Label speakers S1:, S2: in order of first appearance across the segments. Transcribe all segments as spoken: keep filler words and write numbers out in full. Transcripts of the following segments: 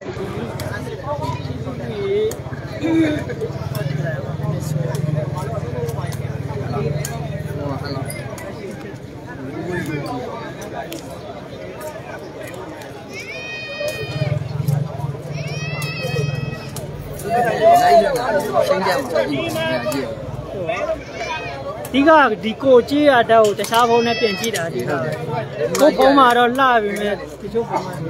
S1: ဒီကဒီကိုကြည့်ရတော့တခြားဘုံနဲ့ပြင်ကြည့်တာဒီကကိုဘုံမှာတော့လှပြီမဲ့တချို့ဘုံမှာ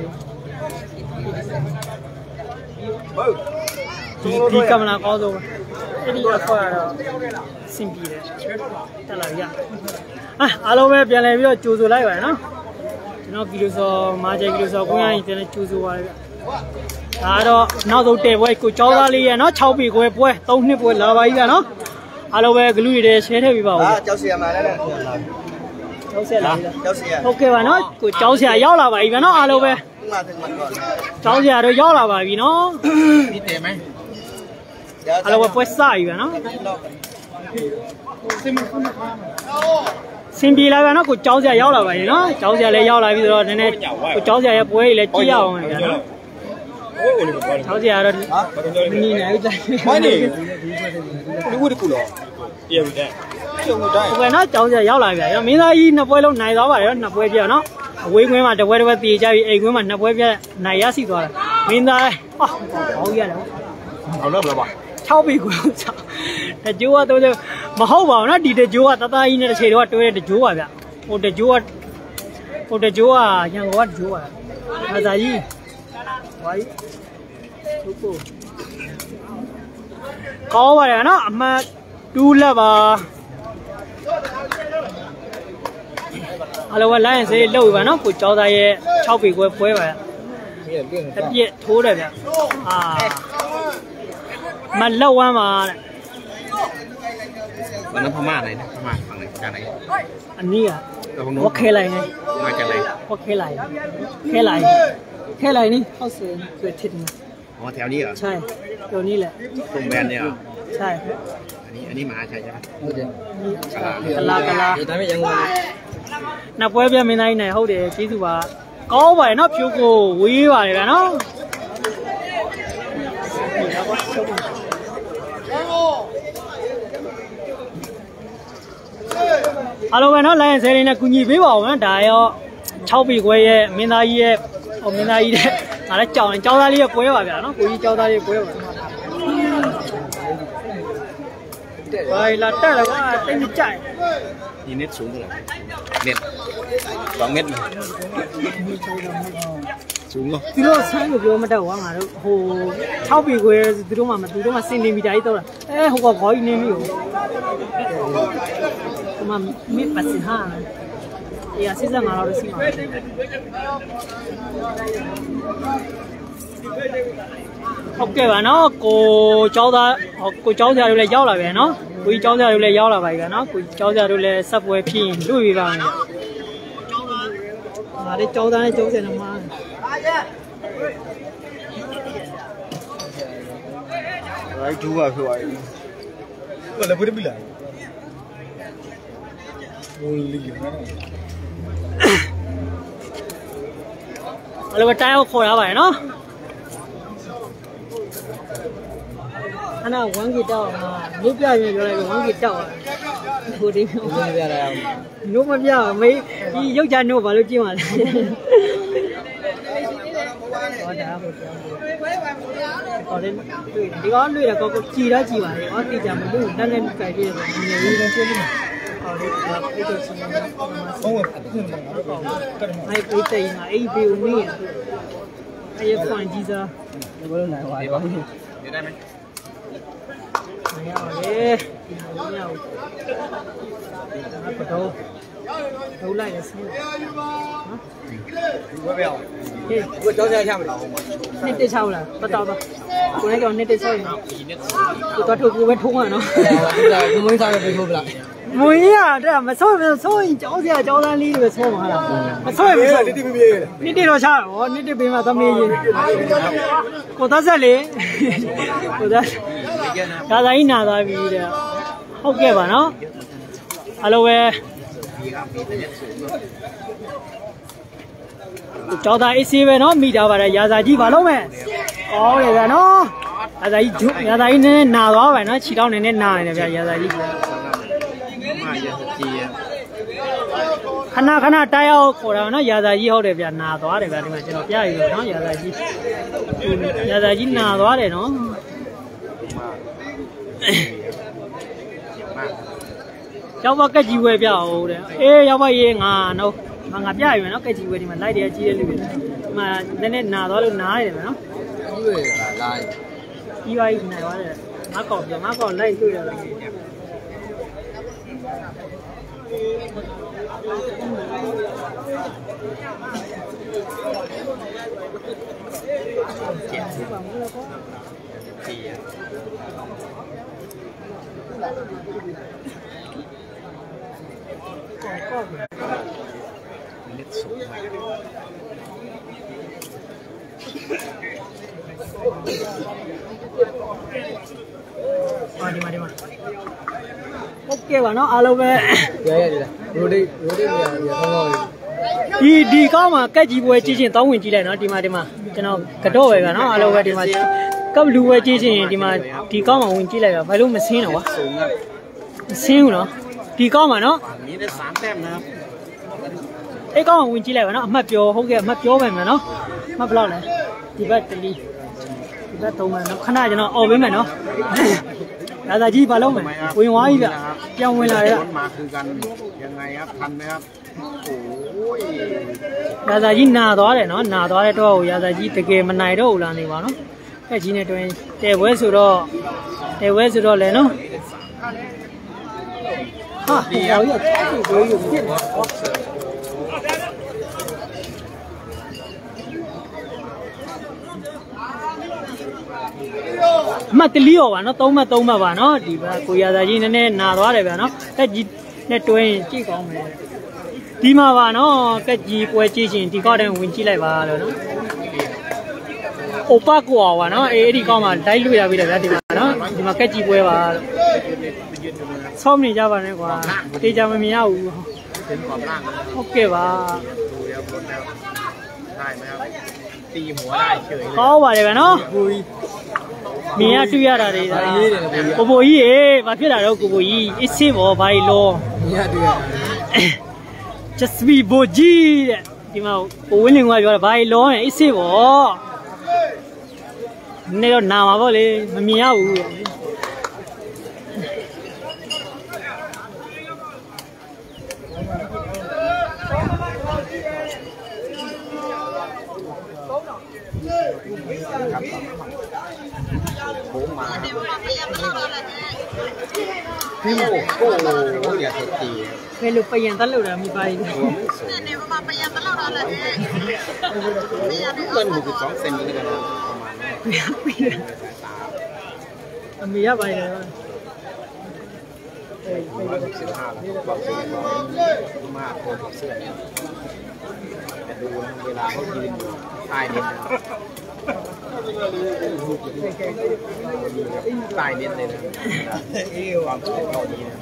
S1: ဒီဒီကမလာကောင်းဆုံးအဲ့ဒီအခေါ်ရတော့စင်ပြေတယ်တက်လာရအာအားလုံးပဲပြန်လဲပြီးတော့ကြိုးဆိုလိုက်ပါနော်ကျွန်တော်ကီလိုစောမာဂျယ်ကီလိုစောကိုရရင်ပြန်လဲကြိုးဆိုပါလေဗျဒါတော့နောက်ဆုံးတဲပွဲကိုကျောင်းသားလေးရနော်၆ပေခွဲပွဲ၃နှစ်ပွဲလာပါကြီးဗျနော်အားလုံးပဲဂလူရည်ရှဲထည့်ပြီးပါဦးဟာကြောက်စရာမှလည်းကြောက်စရာလားကြောက်စရာဟုတ်ကဲ့ပါနော်ကိုကြောက်စရာရောက်လာပါပြီဗျနော်အားလုံးပဲကြောက်စရာတော့ရောက်လာပါပြီနော်ဒီတယ်မယ်အားလုံးပဲပွဲစပြီဗျနော်စင်ပြေလာဗျနော်ကိုကြောက်စရာရောက်လာပါပြီနော်ကြောက်စရာလည်းရောက်လာပြီဆိုတော့နည်းနည်းကိုကြောက်စရာရဲ့ပွဲကြီးလည်းကြည့်ရအောင်ဗျနော်ကြောက်စရာတော့မနေနိုင်ဘူးမိုင်းနေလူဝတ်ကူလောတရားဝင်တဲ့ကျုံတိုင်းဘယ်နော်ကြောင်းစရာရောက်လာပြီဗျာမင်းသားကြီးနှစ်ပွဲလုံးနိုင်သွားပါတယ်နော်နှစ်ပွဲပြနော်အဝေးကွင်းမှာတစ်ပွဲတစ်ပွဲတည်ကြပြီအိမ်ကွင်းမှာနှစ်ပွဲပြနိုင်ရရှိသွားတာမင်းသားဟာဘောင်းရတယ်ဟုတ်လားဘယ်လိုပါ၆ပေကွင်းတကြိုးကတော့မဟုတ်ပါဘူးနော်ဒီတကြိုးကတသားကြီးနဲ့တစ်ချိန်တော့တွဲတဲ့တကြိုးပါဗျဟိုတကြိုးကဟိုတကြိုးကရန်ကုန်ကတကြိုးပါဒါသာကြီးဝိုင်းဟုတ်ကိုကောင်းပါရဲ့နော်အမှတ်တူးလက်ပါအလောကလိုင်းစေးလှုပ်ပါနော်ကိုကျောင်းသားရဲ့၆ပေခွဲပွဲပါအပြည့်ထိုးတယ်ဗျအာမလောက်ဝမ်းပါတဲ့ဘာနဖမနိုင်ဖမฝั่งไหนจากไหนอันนี้อ่ะว่าแค่ไรไงมาจากไหนว่าแค่ไรแค่ไรแค่ไรนี่เข้าเสือเกิดทิศอ๋อแถวนี้เหรอใช่แถวนี้แหละตรงแบนเนี่ยเหรอใช่อันนี้อันนี้หมาใช่ใช่ไหมกะลากะลาแต่ไม่ยังงงนับပွဲပြမင်းတိုင်းနဲ့ဟုတ်တယ်ကျေးဇူးပါကောင်းပါတယ်နော်ဖြိုးကိုဝေးပါတယ်ဗျာနော်အားလုံးပဲနော်လိုင်းဆယ်လေးနဲ့ကူညီပေးပါဦးနော်ဒါရော၆ပေခွဲရဲ့မင်းသားကြီးရဲ့ဟိုမင်းသားကြီးတဲ့ဒါလည်းကြောင်ကြောင်သားလေးရဲ့ပွဲပါဗျာနော်ကိုကြီးကြောင်သားလေးပွဲပါဝိုင်လာတက်လာကွာတိတ်မကြိုက်ဒီနစ်สูงเท่าไหร่เน็ตสองเมตรสูงเหรอသူတို့ဆန်းကိုပြောမတတ်ဘူးငါတို့ဟို၆ပေခွဲသူတို့မှမသူတို့မှစင်တီမီတာကြီးတော့တာအဲဟိုကခေါ်ကြီးနေပြီဟိုဒီမှာမစ်ပတ်စင်ဟာအေးအစစ်စငါတော့စီမှာဟုတ်ကဲ့ပါနော်ကိုကျောင်းသားကိုကျောင်းဆရာတို့လည်းရောက်လာပြီနော်ကိုကြီးကျောင်းဆရာတို့လည်းရောက်လာပါပြီကနော်ကိုကျောင်းဆရာတို့လည်းဆက်ပွဲဖြစ်ရင်လွှတ်ပေးပါမယ်ငါလေးကျောင်းသားနဲ့ကျောင်းဆရာတို့မှာရိုက်ဒူပါဖြစ်သွားပြီဘယ်လိုပြပြလာဘိုးလီနော်အဲ့လိုတိုင်းကိုခေါ်ရပါတယ်နော်အနာဝမ်ကီတောက်မှာမြို့ပြရင်ပြောလိုက်ဝမ်ကီတောက်อ่ะကိုဒီမြို့ပြရအောင်မြို့မပြမေးဒီရုပ်ချနို့ဘာလို့ကျင်းပါလဲဟောဒါဟုတ်တယ်ဟောတယ်ဒီကောလွေတယ်ကိုကိုကြည်တော့ကြည်ပါလေဟောတိကြမလို့တက်နဲ့ကြိုက်ပြည့်တယ်ငယ်လေးလည်းပြည့်နေဟောဒီကပြည့်တော့စီမံဘုံဝတ်တယ်အဲ့ပြည့်တယ်ငါအဲ့ဒီဦးမင်းအဲ့ဖွန်ကြီးစားဘယ်လိုနိုင်ပါလဲရได้ไหมမရပါလေမရဘူးအဲ့တော့ဒုလိုက်ရစီနော်ဘယ်ပြောင်းဟေးကိုကြောက်ကြရချမလားနှစ်တစ်ချောင်းလားတော်တော်ပါကိုလည်းကြောင့်နှစ်တစ်ချောင်းနော်ကိုတော့ထုတ်ကိုပဲထုံးရနော်ဒီမွေးစားပဲပြေထိုးပလားမွေးရတဲ့မဆော့မဆော့ရင်ကြောက်စရာကြောက်သားလေးတွေဆော့မှာလားမဆော့ရင်မဆော့နှစ်တစ်ပြေးနှစ်တစ်တော့ချဟောနှစ်တစ်ပြေးမှာသမီးကြီးကိုသားဆက်လေကိုသားဒါသာကြီးနာသွားပြီတဲ့ဟုတ်ကဲ့ပါနော်အလိုပဲ cháu ta ít xí về nó mi đào vào đây giá giá gì vào lúc này có để về nó giá giá gì giá giá gì nên nào đó vậy nó chỉ đâu nên nào này về giá giá gì khán giả khán giả trai ao cổ đó nó giá giá gì họ để về nào đó để về mà cho nó chơi rồi nó giá giá gì giá giá gì nào đó để nó cháu vào cái gì về biểu đấy ê cháu vào gì ngà đâu mà ngà chơi mà nó cái gì về thì mình lấy đi chi đi mà nên nào đó luôn nói để mà nó gì vậy này quá đấy má còn giờ má còn đây tôi là đi mà đi mà ok mà nó alo về đi đi có mà cái gì về chi tiền tao nguyên chi này nó đi mà đi mà cho nó cái đồ về mà nó alo về đi mà cấp lưu về chi tiền đi mà đi có mà nguyên chi này phải lúc mình xin nó xin nó đi có mà nó ấy có mà nguyên chi này mà nó mất phiếu không kìa mất phiếu về mà nó mất bao này thì bắt đi thì bắt tàu mà nó khăn cho nó ô với mày nó là là gì vào lâu mày nguyên hóa gì vậy trong nguyên lại đó là là gì nào đó để nó nào đó để đâu là là gì từ kia mình này đâu là này vào nó cái gì này tôi để với số đó để với số đó lên nó ha mà từ liều vào nó tôm mà tôm mà vào nó thì bây giờ là gì nên nào đó để vào nó cái gì nên tôi chỉ có mày thì mà vào nó cái gì quay chi gì thì có đem nguyên chi lại vào rồi nó oppa của vào nó ấy đi có mà thấy lui ra bây giờ thì mà nó thì mà cái gì quay vào xong thì ra vào này quả thì ra mà mình nhau ok và có vào đây vào nó mình ăn chui ra đây cô bố ý ấy và phía nào cô bố ý ít xí bỏ vài lô just be bố gì thì mà cô bên ngoài gọi là vài lô này ít xí bỏ này là nào mà bỏ lên mà mình ăn
S2: Cái mồ côอย่าสติ
S1: cái lục bây giờ tao lục là mi bay
S2: เป็นหกสองเซนนี่กันประมาณ
S1: mi á bay rồi
S2: ประมาณสิบห้าแล้วก็มากคนเสื้อแต่ดูเวลาเขายืนอยู่ใต้เน็ตใต้เน็ตเลยนะความสุขเขาดีนะ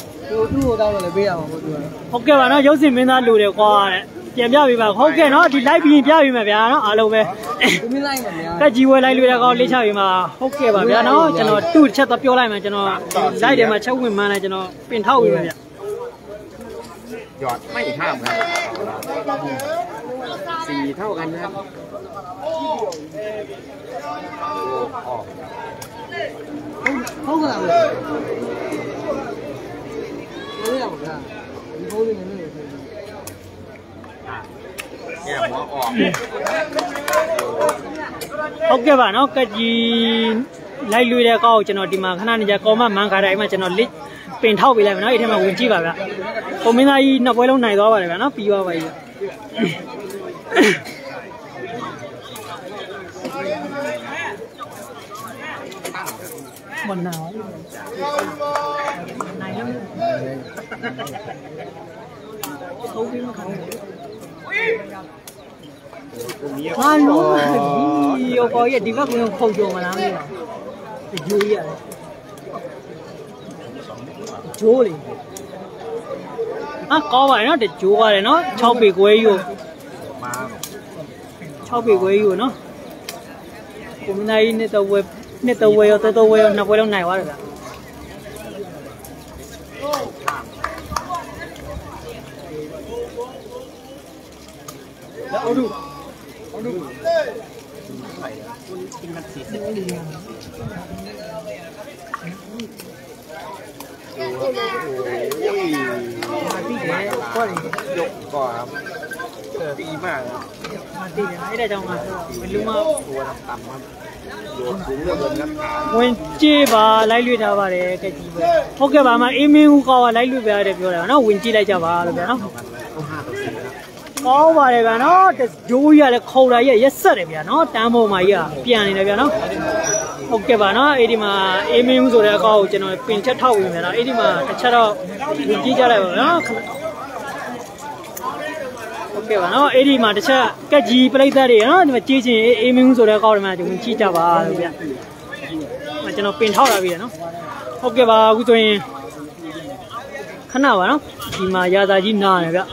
S1: ok và nó giống gì mình ta lùi được qua đấy chém nhau bị mà ok nó thì lấy pin nhau bị mà bé nó ở lâu về cái gì quay lại lùi ra con lấy sao bị mà ok và bé nó cho nó tụt chết tập vô lại mà cho nó lấy để mà cháu mình mà này cho nó pin thâu bị mà bé
S2: หยอดไม่ห้ามครับสี่เท่ากันนะครับออกเขาก็เอาไม่เอาค่ะเขาเลยไม่เอาแก้หัวออก
S1: ok và nó cái gì lấy lùi ra câu cho nó đi mà khả năng giờ có mà mang cái đấy mà cho nó lít pin thâu bị lại mà nó thì mà quên chi vào vậy còn mình này nó quay lâu này đó vậy nó pi vào vậy mình nào này lắm xấu cái nó không à luôn nhiều có gì đi bắt mình không dùng mà làm gì để vui à chú đi à có vậy nó để chú qua để nó cho bị quay vô sáu bị quấy rồi nó cũng này nên tàu quay nên tàu quay tàu tàu quay nó quay lâu này quá rồi
S2: Ôi đu, ôi đu. Dục quả tí mà
S1: tí đấy đây trong à mình luôn mà
S2: tầm cũng được gần
S1: when chi ba lấy lui ra ba đấy cái gì vậy ok ba mà em em có lấy lui về đấy biểu là nó when chi lấy cho ba rồi nó có ba đấy ba nó dối ra là khâu ra vậy rất sợ đấy ba nó tam hồ mà vậy pian này đấy ba nó ok ba nó ấy đi mà em em rồi là có cho nó pin chất thau vậy nó ấy đi mà cái chất đó when chi ra lại nó ok ba nó ấy đi mà cái cái gì play ta đấy nó nhưng mà chỉ chỉ em em rồi là có mà chúng chi cho ba rồi mà cho nó pin thau ra vậy nó ok ba cứ tôi khá nào ba nó thì mà gia gia gì nào này vậy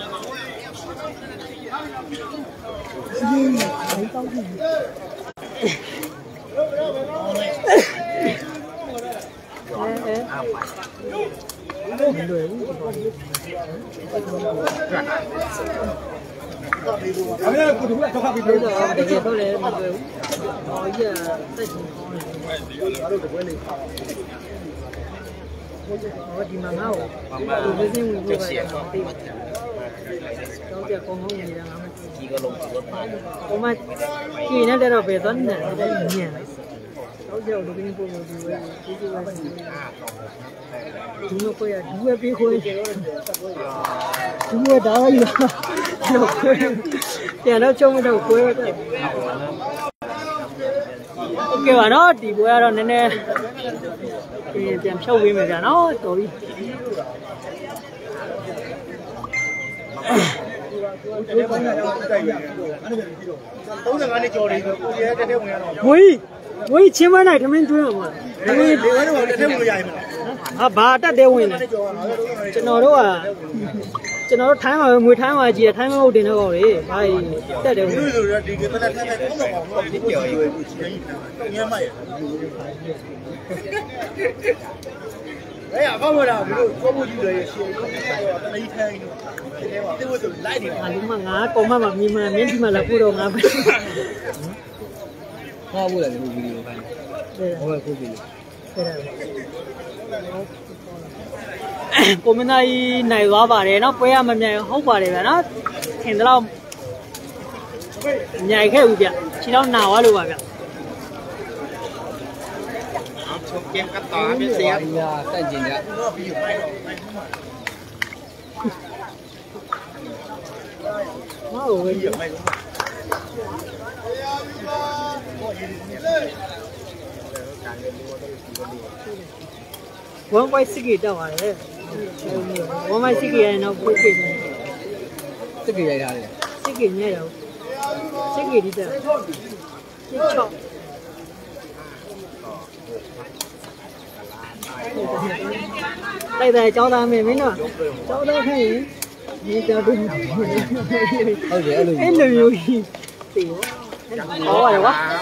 S1: đi mà ngao, tôi mới xem người vui vậy, cháu giờ con không nghĩ rằng ông mà khi nó đã về tuần này, đã nhẹ, cháu giờ được cái vui vui vui, chúng nó coi à, chúng nó biết coi, chúng nó đau gì đó, đầu coi, tiền nó trông đầu coi vậy. Ok bà nó thì bữa đó nên nè thì làm sâu vì mình là nó tội quý quý chiếm cái này thì mình chưa mà à bà ta đều mình cho nó đó à cho nó tháng mà mười tháng mà chỉ là tháng một tiền nó gọi đi phải ta đều đấy à không rồi nào có mua gì rồi lấy thay à đúng mà ngã có mà mà mi mà miễn mà là cô đồ ngã
S2: hoa vui là cái video này đây là hoa video đây
S1: là cô bên này này quá bà đấy nó quay mà nhảy hốc bà đấy nó hiện đâu nhảy cái gì vậy chỉ đâu nào á luôn bà vậy
S2: kem cắt tỏ biết xe tên gì vậy
S1: nó ở bên gì One by six đâu à đấy, one by six này nó bốn cái này,
S2: six cái này là
S1: six cái này đâu, six cái đi đâu, six chọn, đây đây cháu ta mày mấy nữa, cháu ta thấy, như cháu đừng, em lười gì, tiểu, có rồi quá.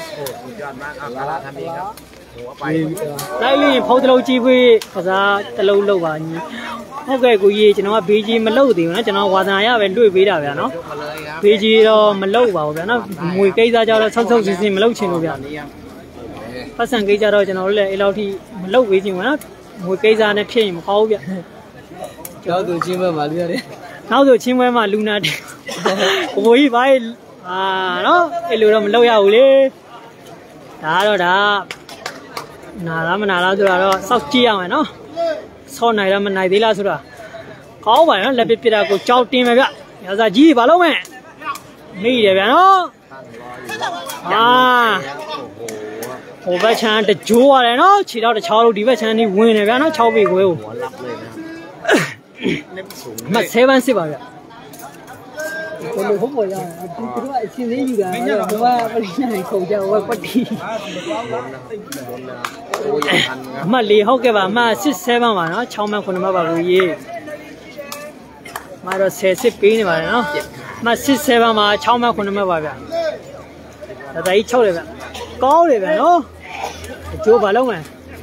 S1: Đây là phẫu thuật lâu chi quy, thật ra từ lâu lâu vào nhỉ. Ok, cô gì cho nó bị gì mà lâu thì nó cho nó qua này á, bên đuôi bị đào vậy nó. Bị gì đó mà lâu vào vậy nó mùi cây ra cho nó sâu sâu xí xí mà lâu chín rồi vậy. Phát sinh cây ra rồi cho nó lại lâu thì lâu bị gì mà nó mùi cây ra này phê mà khó vậy.
S2: Cháu từ chim mà lừa đi.
S1: Nào từ chim mà luna đi. Ôi vậy à nó cái lừa mình lâu giàu đi. Đã rồi đã. Nào là mình nào là rồi đó sau chia mày nó sau này là mình này đi là rồi có vậy nó là bị bị là của cháu tim mày vậy giờ ra gì bảo lâu mẹ đi để vậy nó à ủa vậy chàng để chúa này nó chỉ đâu để cháu đâu đi vậy chàng đi quên này vậy nó cháu bị quên mà xe ban xe bảo vậy còn được không rồi à cứ vậy xin lấy gì cả nhưng mà cái này khẩu trang qua quất đi mà lì hậu cái bà mà six seven mà nó cháu mang con mà bảo gì mà rồi xe xe pin mà nó mà six seven mà cháu mang con mà bảo vậy ဒါဒါကြီးချုပ်တယ်ဗျကောင်းတယ်ဗျနော်အကျိုးဘာလုံးလဲ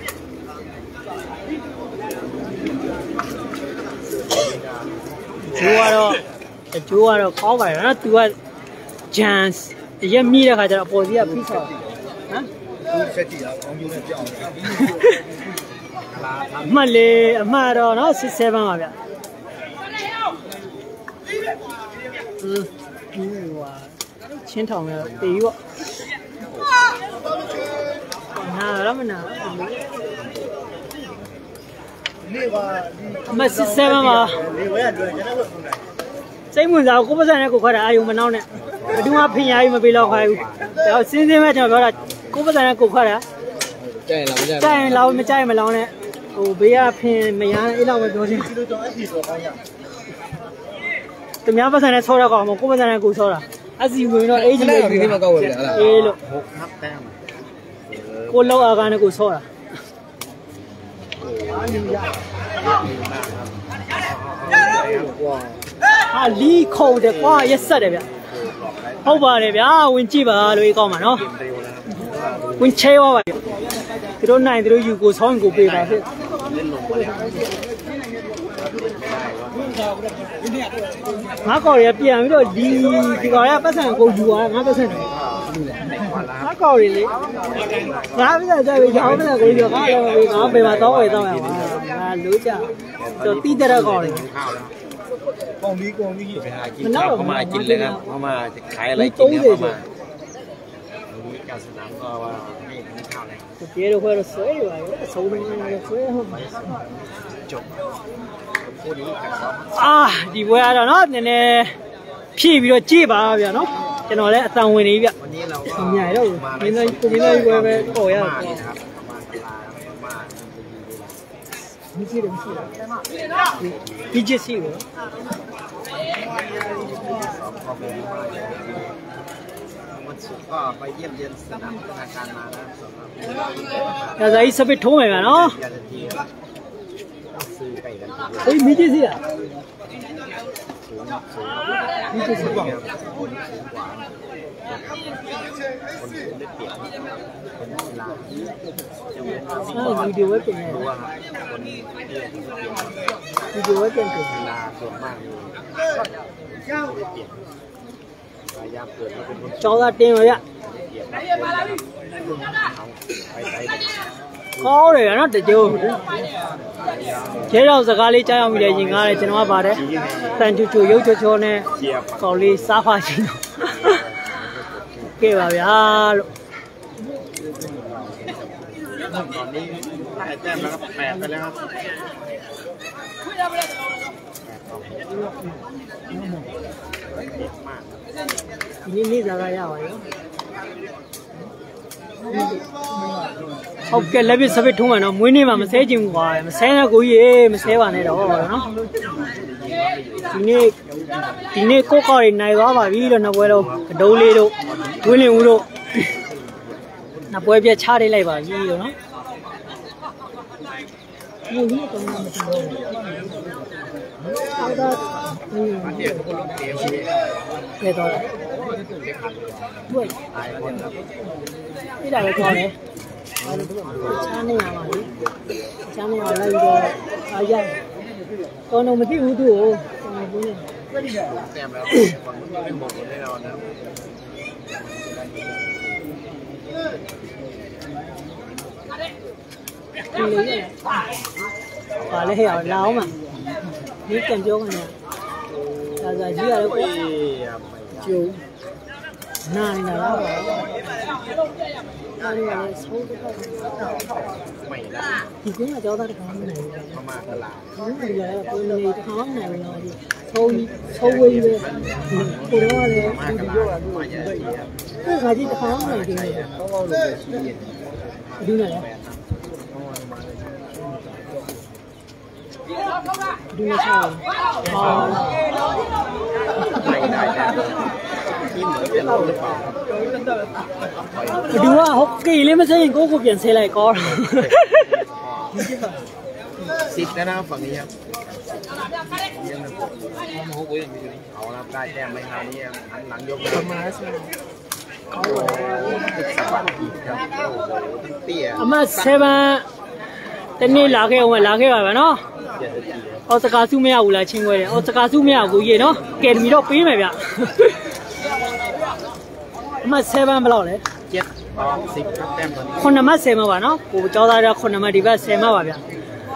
S1: ကျိုးကတော့အကျိုးကတော့ကောင်းပါရဲ့နော်သူကဂျန်ရက်မြည်တဲ့ခါကျတော့အပေါ်စီကဖိဆောက်ဟမ်သူဆက်ကြည့်တာကောင်းကျိုးနဲ့ကြောက်တယ်အမှတ်လေအမှတ်တော့နော်ဆစ်ဆဲပါဗျอืมဟိုချင်းထောင်ရတေးပေါ့နာရမနာနေပါအမစစ်ဆဲပါပါနေဝဲအတွက်ကျွန်တော်တို့စိတ်ဝင်စားကိုပတ်စံနဲ့ကိုခွာတာအာယုံမနှောင်းနဲ့ဘယ်သူမှဖင်ရည်မပေးတော့ခွာဘူးဒါစင်းစင်းပဲကျွန်တော်ပြောတာကိုပတ်စံနဲ့ကိုခွာတာကြိုင်လားမကြိုင်ကြိုင်လောက်မကြိုင်မလောင်းနဲ့ဟိုဘေးကဖင်မရမ်းအဲ့လောက်ပဲပြောချင်းဒီလိုတော့အဲ့ဒီဆိုကောင်းရသူများပတ်စံနဲ့ဆောတာကောင်းမကိုပတ်စံနဲ့ကိုဆောတာအစီဝင်တော့အေးကြီးလေးဒီမှာကောက်ဝယ်ပြလားအေးလို့ဟုတ်မှတ်တမ်းကိုလောက်အာကနဲ့ကိုဆောတာဟာလီခုံတယ်ကွာရက်ဆက်တယ်ဗျဟုတ်ပါတယ်ဗျာဝင်ကြည့်ပါလို့အေးကောင်းပါနော်ဝင်ချဲသွားပါသူတို့နိုင်သူတို့ယူကိုဆောင်းကိုပေးပါဖြစ်ငါကော်ရပြန်ပြီးတော့ဒီဒီကော်ရပတ်စံကိုယူသွားငါပတ်စံငါကော်ရလေငါပတ်စံကြိုက်ပြီးရောင်းပတ်စံကိုယူငါလည်းငါပေမှာတော့ဝယ်တော့ရပါငါလို့ကြတော့တီးတဲ့ကော်ရကောင်းပြီးကောင်းပြီးမနောက်တော့မှกินเลยครับเขามาขายอะไรกินเนี่ยเขามาการสนามก็ว่าไม่กินข้าวเลยเจ๊เราค่อยเราสวยว่ะสูงมันเราสวยจบอ่าဒီပွဲကတော့เนาะနည်းနည်းဖြည့်ပြီးတော့ကြည့်ပါဗျာเนาะကျွန်တော်လည်းအတန်ဝင်နေပြီဗျวันนี้เราก็ใหญ่တော့မင်းသားကိုမင်းသားပွဲပဲပေါ်ရတယ်ครับมีชื่อมีชื่อมีชื่อสิเหรอวันศุกร์ก็ไปเยี่ยมเยียนสนามธนาคารมาแล้วสำหรับแต่ไอ้สปิทโทไหมกันเนาะเฮ้ยมีชื่อสิอ่ะมีชื่อสิบ้างคนเล่นเปียกคนลาวิดีโอไว้เป็นไงวิดีโอไว้เป็นเป็นลาส่วนมากพยายามเกิดมาเป็นคนจอดเต็มเลยอ่ะကောင်းတယ်နော်တကြိုးကျဲတော့စကားလေးကြားအောင်ပြီးတယ်ရင်ကားတယ်ကျွန်တော်ကပါတယ်တန်ချူချူရုပ်ချောချောနဲ့ကောင်းလေးစားဖာချင်းတော့ကဲပါဗျာလို့ตอนนี้ได้แต้มแล้วครับแปดไปแล้วครับทีนี้นี่จะอะไรอ่ะวะဟုတ်ကဲ့လက်ပြစပစ်ထုံးမှာနော်မွေးနေ့မှာမဆဲချင်ဘူးကွာမဆဲနဲ့ကိုကြီးရေမဆဲပါနဲ့တော့နော်ဒီနေ့ဒီနေ့ကိုကောက်ရနိုင်သွားပါပြီလို့နှစ်ပွဲလုံးကဒုံးလေးတို့ဝင်းလင်ဦးတို့နှစ်ပွဲပြတ်ချလိုက်လိုက်ပါပြီလို့နော်ဒီနေ့တော့မသိတော့ဘူးတော့ဒီတော့တွေ့အဲ့ဒါလည်းကောင်းတယ်ချမ်းနေရပါလေချမ်းနေရလိုက်တော့အားရကောင်းတော့မသိဘူးသူ့ကိုဘုန်းကြီးแต้มแล้วเป็นบทแน่นอนนะဒီလေပါလေဟဲ့အောင်လောင်းမှာဒီကံပြောကနေဒါသာကြီးရတော့ကိုကျုံနာနေတာလားပါအဲ့ဒီလည်းဆုံးတော့ไม่ละဒီကုန်းကကြောသားတစ်ခါမှမနိုင်ဘူးမမကလာဒီလိုလည်းပုံနေတစ်ခါမှမနိုင်ဘူးတော့ဒီဆုံးဆုံးဝေးပဲကိုတော့လည်းဒီပြောတာလို့ကိုခါကြီးတစ်ခါမှမနိုင်ဘူးကောင်းကောင်းလို့ပဲရှိရတယ်ဒီနဲ့ดูใช่อ๋อได้ได้ได้ที่เหมือนเป็นเราหรือเปล่าดูว่าฮอกกี้เลยไม่ใช่ยังกูกูเปลี่ยนเซเลยก็สิบแล้วนะฝั่งนี้ครับเยี่ยมเลยเอาละได้แต้มไม่คราวนี้หันหลังยกมาใช่အမsevenတနေ့လာခဲ့အောင်လာခဲ့ပါမယ်နော်အော်စကားစုမရဘူးလားချင်းခွဲတယ်အော်စကားစုမရဘူးကြီးနော်ကယ်ဒမီတော့ပေးမယ်ဗျအမsevenဘယ်လောက်လဲ
S2: เจ็ดสิบแต้มตอนนี้
S1: ခုနှစ်မှတ်tenမှတ်ပါနော်ကိုကျောင်းသားတွေကခုနှစ်မှတ်ဒီဘက်tenမှတ်ပါဗျ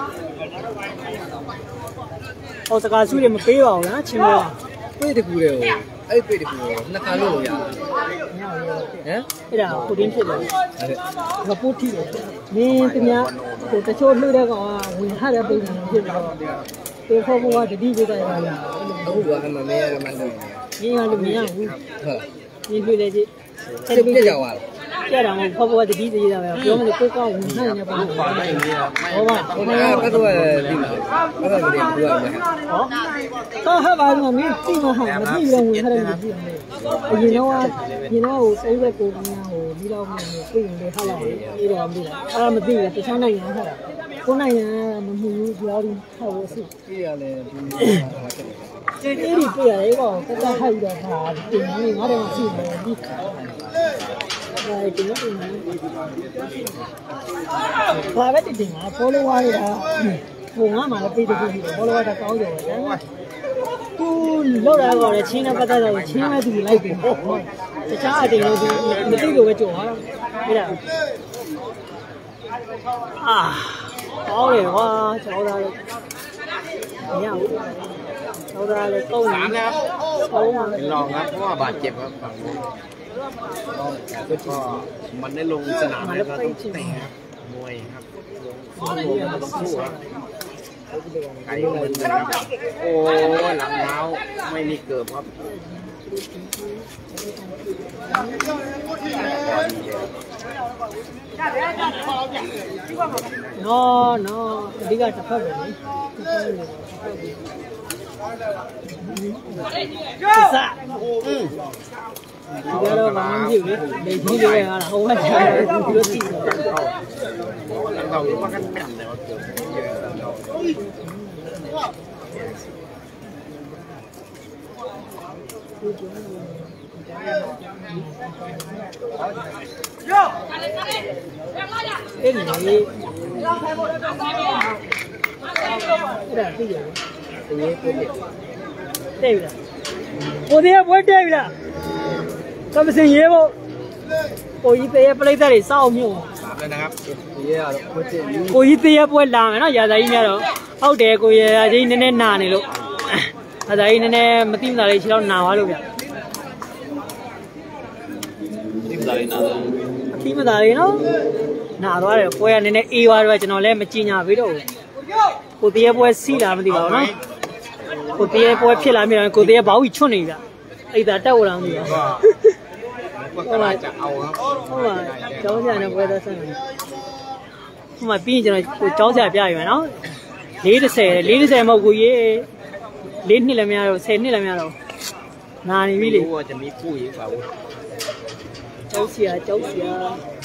S1: အော်စကားစုတွေမပေးပါဘူးနော်ချင်းခွဲ
S2: ပေးတကူတယ်ဟိုအဲ့ပေးတကူနှစ်ခါလို့လို့ရဟမ်
S1: အဲ့ဒါကိုတင်းဖြစ်တယ်ငါပို့ထိတယ်နင်းတများဟိုတချို့လှုပ်တဲ့ကောင်ကဝင်ထားတဲ့ပုံစံဖြစ်တော့တေခေါ်ဘောကတတိပိတိုင်ပါလား
S2: အခုကအမမဲရမှန်းတယ်
S1: နင်းကလည်းမရဘူး
S2: ဟုတ်
S1: နင်းတွေ့လေကြည့်
S2: အဲ့ဒီကြောက်သွား
S1: ကြတာမဟုတ်ဘောကတတိသေးတာပဲပြောမလို့ကိုကောက်ဝင်ထားနေပါဘူးဟောပါ
S2: ဟိုကပတ်တော့ဒီမှာပတ်တော့ဒီကူရမယ်
S1: ဟောတော့ဟာပါတော့မင်းသိမဟာမသိတော့ဝင်ထားတယ်မသိဘူးအရင်တော့အရင်တော့ဟိုစိတ်ပဲကိုကများဟိုဒီတော့မျိုးသိရင်လေဟာလာပြီးတော့မသိလားအဲ့ဒါမသိဘူးတခြားနိုင်ငံဟာကိုနိုင်ငံမမှုဘူးပြောပြီးဟောလို့ရှိ
S2: သိရလဲဒီ
S1: ကျေးဒီပြရတယ်ကောတက်တက်ဟိုက်တော့ဟာတင်နေငါတို့မရှိဘူးဒီအဲဒီလိုဘာပဲတင်ငါ follower တွေကဟိုငါမှလည်းပေးတခုရှိတယ် follower တာကောင်းတယ်သူလောက်ရတော့ချင်းနဲ့ပတ်သက်တော့ချင်းမဲ့သူလိုက်ပြီတခြားအတင်လို့သူမသိလို့ပဲကြော်သွားတော့ဟဲ့လားအာကောင်းတယ်ကွာကျောင်းသားလေးမရဘူးကျောင်းသားလေးကောင်းတယ်ကောင်းပါ
S2: ลองครับเพราะว่าบาดเจ็บครับฝั่งนู้นก็มันได้ลงสนามแล้วก็ต้องเตะมวยครับต้องสู้ครับไก่มันนะครับโอ้หลังเท้าไม่มีเกิบครับ
S1: နော်နော်အဓိကတစ်ဖက်ပဲလေစားอืมဒီကတော့ဘာမှမဖြစ်ဘူးလေလေကြီးလေးကဟာဟိုဘက်ကျတယ်ဒီလိုကြည့်တယ်
S2: တော့ဒီမှာကန်ပြန်တယ်ဟုတ်တယ်
S1: ယောအဲ့ဒီလေအဲ့ဒါသိရတယ်
S2: အေးကိုတယ်
S1: တဲ့ပြီလားကိုသေးဘွဲတဲ့ပြီလားသမစင်ရေးဖို့ကိုကြီးသေးပလိသတ်တွေစောက်မြို့
S2: ပါပဲนะครับရေးရတော့ကိုကျင်း
S1: ကိုကြီးသေးပွဲလာမယ်နော်ရာဇာကြီးများတော့ဟုတ်တယ်ကိုရာကြီးနည်းနည်းနာနေလို့ရာဇာကြီးနည်းနည်းမသိမသာလေးခြေတော့နာသွားလို့ဗျ
S2: သိမသာလေးနာသွား
S1: အသိမသာလေးနော်နာသွားတယ်ပွဲကနည်းနည်းအေးသွားတော့ကျွန်တော်လည်းမကြင်ညာပြီးတော့ကိုသေးပွဲစီးလာမသိပါဘူးနော်ကိုသေးပွဲဖြစ်လာမြင်ကိုသေးဘောက်ကြီးချွတ်နေဗျအဲ့ဒါတက်ဝလာမသိဘူး
S2: ဟုတ်ပါจะเอาครับ
S1: ဟုတ်ပါကျောင်းဆရာနဲ့ပွဲသက်ဆက်နေဟိုမှာပြီးရင်ကျွန်တော်ကျောင်းဆရာပြရမယ်နော်၄၀ ၄၀မဟုတ်ကိုကြီး၄နှစ်လည်းမရတော့၁၀နှစ်လည်းမရတော့နာနေပြီလေ
S2: ဟိုကจะมีคู่อีกเปล่า
S1: ကျောင်းဆရာကျောင်းဆရာ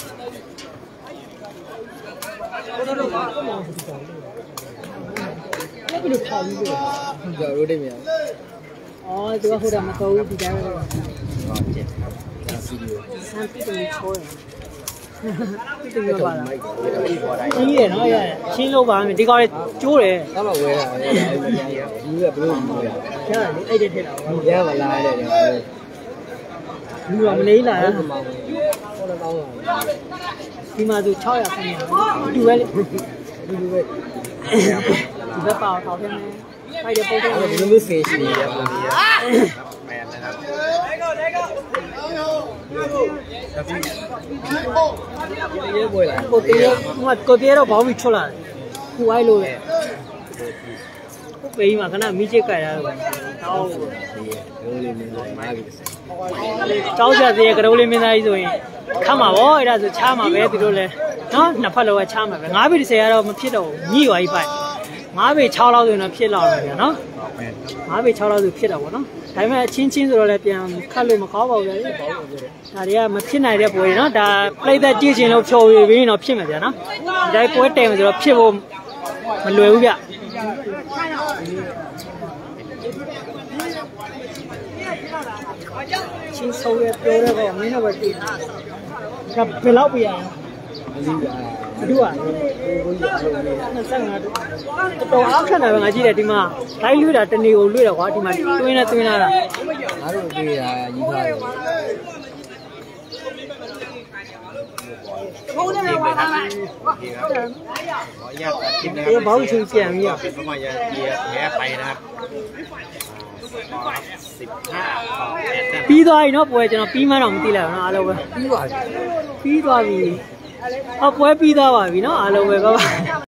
S1: အဲ့ဒီလိုထားပြီးတော့
S2: ကြောက်လို့တယ်မြန်
S1: အော်သူကဟိုတာမတော်ဘူးဒီတိုင်းပဲ
S2: ဟုတ်တယ်စီဒီယို
S1: စမ်းပြတယ်ချောတယ်ပြတယ်ပါလားကြီးရနော်ရရှင်းလို့ပါမယ်ဒီကောင်လေးကျိုးတယ်
S2: အဲ့မှာဝဲတာဘူးကဘလို့ဘူးရ
S1: ရလေအဲ့ဒီထက်တာ
S2: ရမလားတဲ့
S1: လူကမလေးလာ
S2: ဟောတော့ကောင်းပါ
S1: ဒီမှာဆို၆ရာခန့်နေတူပဲလေ
S2: ဒီလိုပဲ
S1: ဒီဘက်ပါတော့ပြန်မယ်အဲ့ဒီပုံစံ
S2: ဒီလိုမျိုးဖေးရှိနေရပုံကြီးရแมนนะครับရေးပွဲလာ
S1: ကိုတေးဟိုကိုတေးတော့ဘောင်းပြီးချွတ်လာတယ်ခူအိုက်လို့လေကိုပေးမှာခဏမိချစ်ကြိုက်ရတော့တောင်း
S2: ရိုးလေးမင်းသားမားပြီး
S1: တောင်းချက်သေးကရိုးလေးမင်းသားကြီးဆိုရင်ခတ်မှာဗောအဲ့ဒါဆိုချားမှာပဲသူတို့လဲနော်နှစ်ဖက်လောကချားမှာပဲငါးဘီတစ်ဆယ်ကတော့မဖြစ်တော့ညှိရွာကြီးပိုက်ငါးဘီ၆လောက်ဆိုရင်တော့ဖြစ်လာတယ်ဗျာနော်ငါးဘီ၆လောက်ဆိုဖြစ်တော့ဗောနော်ဒါပေမဲ့အချင်းချင်းဆိုတော့လည်းပြန်ခတ်လို့မကောင်းပါဘူးဗျာဒါတွေကမဖြစ်နိုင်တဲ့ပွဲတွေနော်ဒါပြိသက်ကြည့်ချင်လို့ဖြော်ရပြီးတော့ဖြစ်မှာဗျာနော်ဒီတိုင်းပွဲတယ်ဆိုတော့ဖြစ်ဖို့မလွယ်ဘူးဗျချချင်းဆုံးရပြောရတော့မင်းတော့ပဲတွေ့တယ်။ဒါဘယ်လောက်ပြရလဲ။အတူอ่ะနှစ်ဆယ့်ငါတော်တော်အားခက်တယ်ပဲငါကြည့်တယ်ဒီမှာလိုက်လွှဲတာတနေကိုလွှဲတယ်ကွာဒီမှာတွင်းနဲ့တွင်းလာတာငါတို့ပြေးတာကြီးထားတယ်
S2: โอเคครับโอเคครับขออนุญาตคลิปนะครั
S1: เอ๊ะဘောက်ချင်းပြန်ပြီးอ่ะ
S2: เป็นประมาณยาเกียร์แพ้ไปนะครับสิบห้าต่อแปดนะ
S1: ပြီးသွားပြီเนาะပွဲကျွန်တော်ပြီးမှတော့မသိလိုက်ဘူးเนาะအားလုံးပဲပြီးသွားပြီပြီးသွားပြီအော်ပွဲပြီးသွားပါပြီเนาะအားလုံးပဲဘာ